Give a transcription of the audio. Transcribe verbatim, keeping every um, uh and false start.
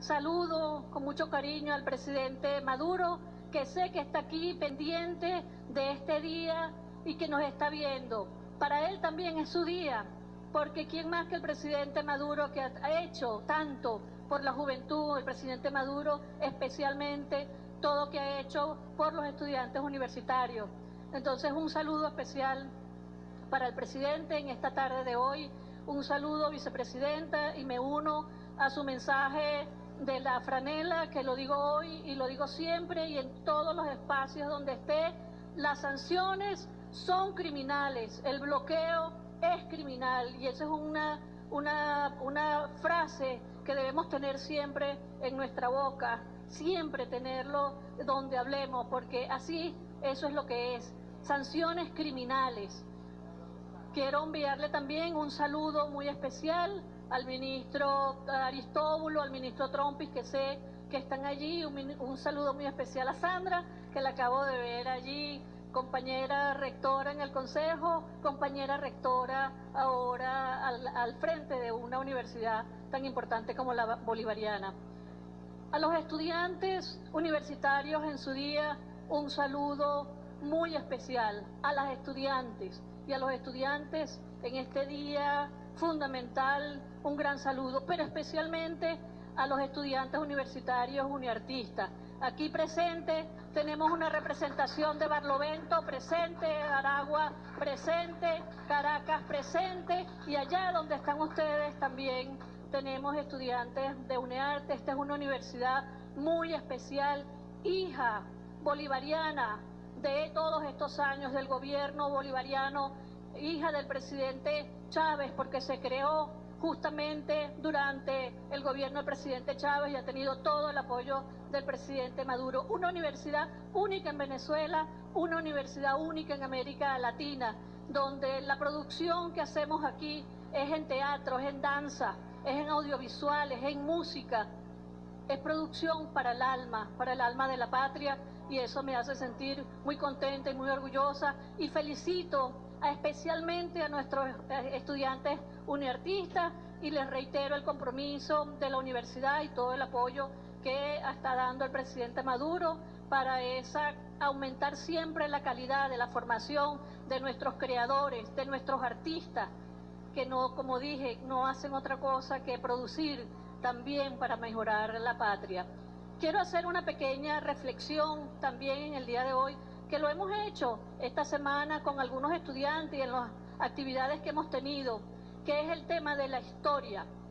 saludo con mucho cariño al presidente Maduro, que sé que está aquí pendiente de este día y que nos está viendo. Para él también es su día, porque quién más que el presidente Maduro, que ha hecho tanto por la juventud, el presidente Maduro especialmente, todo que ha hecho por los estudiantes universitarios. Entonces, un saludo especial para el presidente en esta tarde de hoy, un saludo, vicepresidenta, y me uno a su mensaje de la franela, que lo digo hoy y lo digo siempre y en todos los espacios donde esté: las sanciones son criminales, el bloqueo es criminal, y esa es una, una, una frase que debemos tener siempre en nuestra boca, siempre tenerlo donde hablemos, porque así eso es lo que es, sanciones criminales. Quiero enviarle también un saludo muy especial al ministro Aristóbulo, al ministro Trompis, que sé que están allí, un, un saludo muy especial a Sandra, que la acabo de ver allí, compañera rectora en el Consejo, compañera rectora ahora al, al frente de una universidad tan importante como la Bolivariana. A los estudiantes universitarios en su día, un saludo muy especial a las estudiantes y a los estudiantes en este día fundamental, un gran saludo, pero especialmente a los estudiantes universitarios uniartistas. Aquí presente tenemos una representación de Barlovento presente, Aragua presente, Caracas presente, y allá donde están ustedes también tenemos estudiantes de UNEARTE. Esta es una universidad muy especial, hija bolivariana de todos estos años del gobierno bolivariano, hija del presidente Chávez, porque se creó justamente durante el gobierno del presidente Chávez y ha tenido todo el apoyo del presidente Maduro. Una universidad única en Venezuela, una universidad única en América Latina, donde la producción que hacemos aquí es en teatro, es en danza, es en audiovisuales, es en música, es producción para el alma, para el alma de la patria, y eso me hace sentir muy contenta y muy orgullosa, y felicito a, especialmente a nuestros estudiantes uniartistas, y les reitero el compromiso de la universidad y todo el apoyo que está dando el presidente Maduro para esa, aumentar siempre la calidad de la formación de nuestros creadores, de nuestros artistas, que no, como dije, no hacen otra cosa que producir también para mejorar la patria. Quiero hacer una pequeña reflexión también en el día de hoy, que lo hemos hecho esta semana con algunos estudiantes y en las actividades que hemos tenido, que es el tema de la historia.